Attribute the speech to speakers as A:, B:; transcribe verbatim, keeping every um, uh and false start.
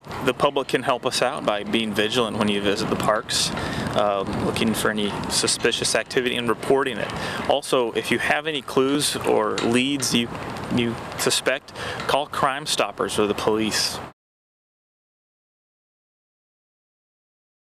A: The public can help us out by being vigilant when you visit the parks, uh, looking for any suspicious activity and reporting it. Also, if you have any clues or leads you, you suspect, call Crime Stoppers or the police.